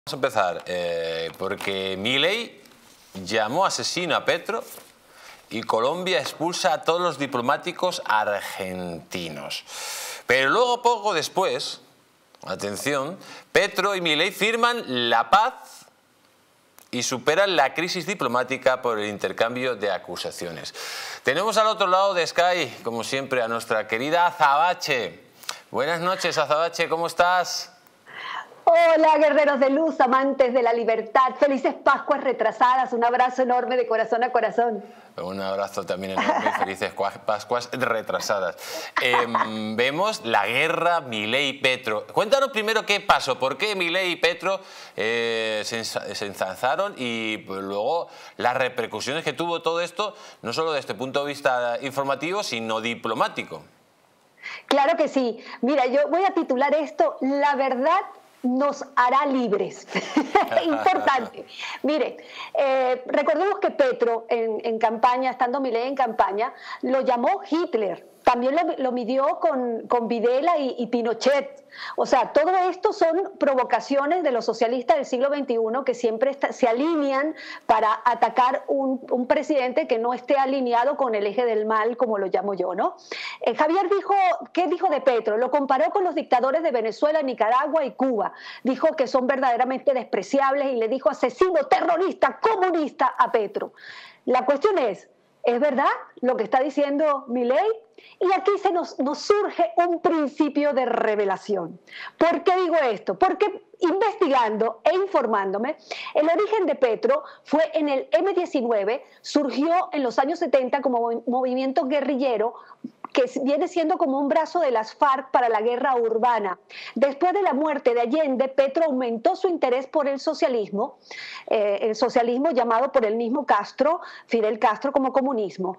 Vamos a empezar porque Milei llamó asesino a Petro y Colombia expulsa a todos los diplomáticos argentinos. Pero luego, poco después, atención, Petro y Milei firman la paz y superan la crisis diplomática por el intercambio de acusaciones. Tenemos al otro lado de Sky, como siempre, a nuestra querida Azabache. Buenas noches, Azabache, ¿cómo estás? Hola, guerreros de luz, amantes de la libertad, felices Pascuas retrasadas, un abrazo enorme de corazón a corazón. Un abrazo también enorme y felices Pascuas retrasadas. Vemos la guerra Milei-Petro. Cuéntanos primero qué pasó, por qué Milei y Petro se ensalzaron y pues, luego las repercusiones que tuvo todo esto, no solo desde el punto de vista informativo, sino diplomático. Claro que sí. Mira, yo voy a titular esto, La verdad nos hará libres. Importante. Mire, recordemos que Petro en campaña, estando Milei en campaña, lo llamó Hitler. También lo midió con Videla y Pinochet. O sea, todo esto son provocaciones de los socialistas del siglo XXI que siempre se alinean para atacar un presidente que no esté alineado con el eje del mal, como lo llamo yo, ¿no? Javier dijo, ¿qué dijo de Petro? Lo comparó con los dictadores de Venezuela, Nicaragua y Cuba. Dijo que son verdaderamente despreciables y le dijo asesino, terrorista, comunista a Petro. La cuestión ¿es verdad lo que está diciendo Milei? Y aquí nos surge un principio de revelación. ¿Por qué digo esto? Porque investigando e informándome, el origen de Petro fue en el M-19, surgió en los años 70 como movimiento guerrillero que viene siendo como un brazo de las FARC para la guerra urbana. Después de la muerte de Allende, Petro aumentó su interés por el socialismo llamado por el mismo Castro, Fidel Castro, como comunismo.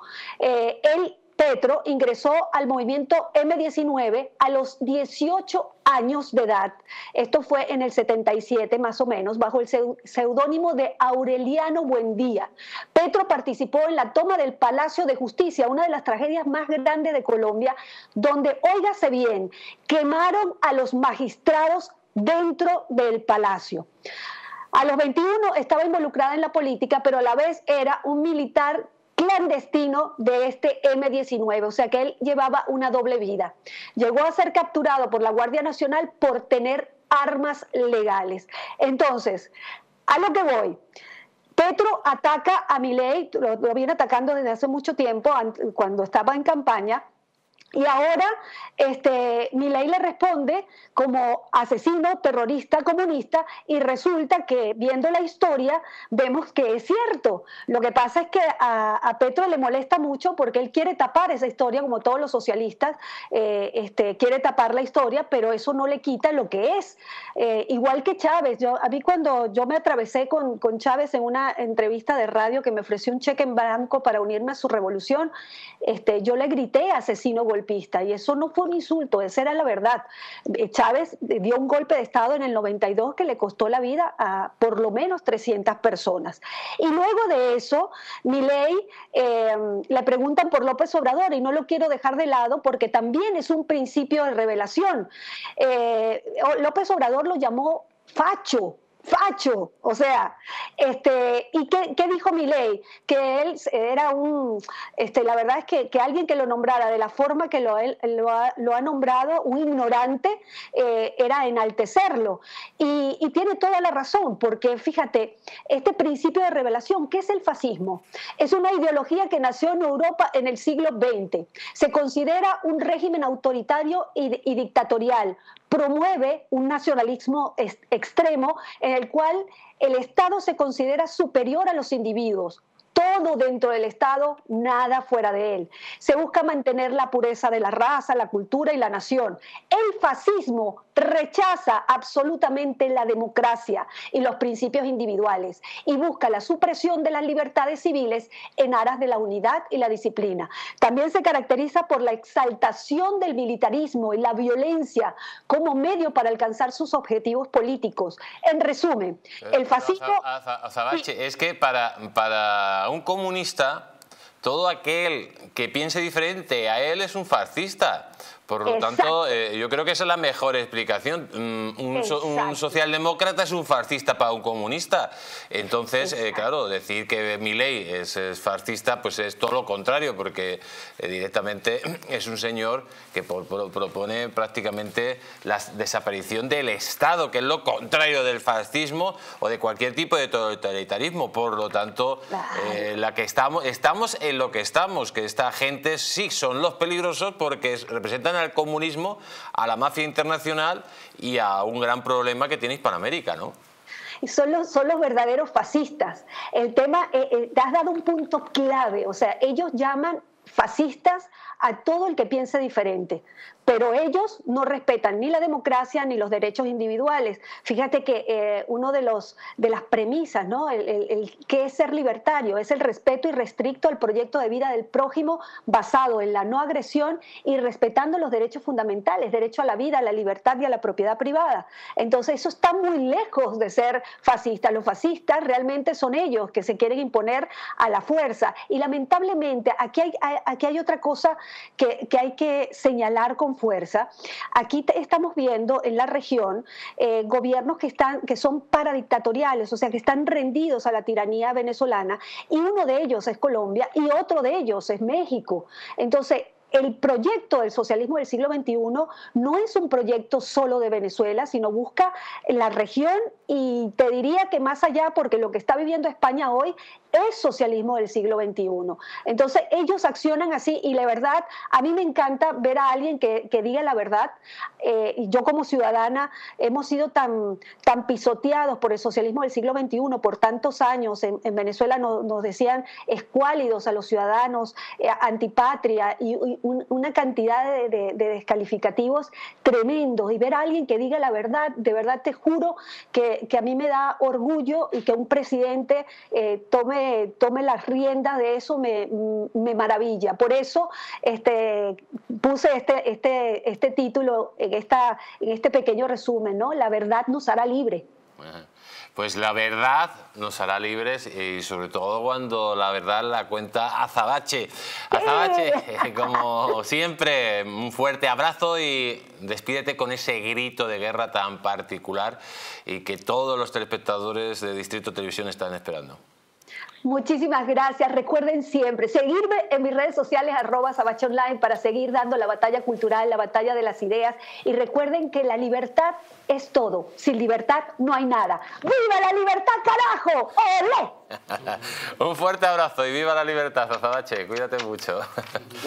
Petro ingresó al movimiento M-19 a los 18 años de edad. Esto fue en el 77 más o menos, bajo el seudónimo de Aureliano Buendía. Petro participó en la toma del Palacio de Justicia, una de las tragedias más grandes de Colombia, donde, óigase bien, quemaron a los magistrados dentro del palacio. A los 21 estaba involucrada en la política, pero a la vez era un militar clandestino de este M-19, o sea que él llevaba una doble vida. Llegó a ser capturado por la Guardia Nacional por tener armas legales. Entonces, a lo que voy, Petro ataca a Milei, lo viene atacando desde hace mucho tiempo, cuando estaba en campaña, y ahora Milei le responde como asesino, terrorista, comunista, y resulta que viendo la historia vemos que es cierto. Lo que pasa es que a Petro le molesta mucho porque él quiere tapar esa historia, como todos los socialistas, quiere tapar la historia, pero eso no le quita lo que es. Igual que Chávez, a mí cuando yo me atravesé con Chávez en una entrevista de radio que me ofreció un cheque en blanco para unirme a su revolución, yo le grité asesino golpista, y eso no fue un insulto, esa era la verdad. Chávez dio un golpe de Estado en el 92 que le costó la vida a por lo menos 300 personas. Y luego de eso, Milei le preguntan por López Obrador, y no lo quiero dejar de lado porque también es un principio de revelación. López Obrador lo llamó facho, o sea, ¿y qué dijo Milei? Que él era la verdad es que alguien que lo nombrara de la forma que lo ha nombrado, un ignorante, era enaltecerlo. Y tiene toda la razón, porque fíjate, este principio de revelación, ¿qué es el fascismo? Es una ideología que nació en Europa en el siglo XX. Se considera un régimen autoritario y dictatorial. Promueve un nacionalismo extremo en el cual el Estado se considera superior a los individuos. Todo dentro del Estado, nada fuera de él. Se busca mantener la pureza de la raza, la cultura y la nación. El fascismo rechaza absolutamente la democracia y los principios individuales y busca la supresión de las libertades civiles en aras de la unidad y la disciplina. También se caracteriza por la exaltación del militarismo y la violencia como medio para alcanzar sus objetivos políticos. En resumen, el fascismo... Azabache, es que para un comunista, todo aquel que piense diferente a él es un fascista, Por lo tanto, yo creo que esa es la mejor explicación. Un socialdemócrata es un fascista para un comunista. Entonces, claro, decir que Milei es fascista, pues es todo lo contrario, porque directamente es un señor que propone prácticamente la desaparición del Estado, que es lo contrario del fascismo o de cualquier tipo de totalitarismo. Por lo tanto, estamos en lo que estamos, que esta gente sí son los peligrosos porque representan al comunismo, a la mafia internacional y a un gran problema que tiene Hispanoamérica, ¿no? Y son los verdaderos fascistas. El tema, te has dado un punto clave, o sea, ellos llaman fascistas a todo el que piense diferente, pero ellos no respetan ni la democracia ni los derechos individuales. Fíjate que uno de las premisas, ¿no? ¿Qué es ser libertario? Es el respeto irrestricto al proyecto de vida del prójimo basado en la no agresión y respetando los derechos fundamentales, derecho a la vida, a la libertad y a la propiedad privada. Entonces eso está muy lejos de ser fascista. Los fascistas realmente son ellos que se quieren imponer a la fuerza. Y lamentablemente aquí hay otra cosa que hay que señalar con fuerza. Aquí estamos viendo en la región gobiernos que son paradictatoriales, o sea, que están rendidos a la tiranía venezolana, y uno de ellos es Colombia y otro de ellos es México. Entonces, el proyecto del socialismo del siglo XXI no es un proyecto solo de Venezuela, sino busca la región y te diría que más allá, porque lo que está viviendo España hoy es socialismo del siglo XXI. Entonces ellos accionan así y la verdad, a mí me encanta ver a alguien que diga la verdad. Y yo como ciudadana hemos sido tan pisoteados por el socialismo del siglo XXI por tantos años. En Venezuela nos decían escuálidos a los ciudadanos, antipatria y una cantidad de descalificativos tremendos. Y ver a alguien que diga la verdad, de verdad te juro que a mí me da orgullo, y que un presidente tome las riendas de eso me maravilla. Por eso puse este título en este pequeño resumen, ¿no? La verdad nos hará libre. Pues la verdad nos hará libres, y sobre todo cuando la verdad la cuenta Azabache. Azabache, como siempre, un fuerte abrazo y despídete con ese grito de guerra tan particular y que todos los telespectadores de Distrito Televisión están esperando. Muchísimas gracias. Recuerden siempre seguirme en mis redes sociales @sabachonline para seguir dando la batalla cultural, la batalla de las ideas. Y recuerden que la libertad es todo. Sin libertad no hay nada. ¡Viva la libertad, carajo! ¡Olé! Un fuerte abrazo y viva la libertad, Azabache. Cuídate mucho.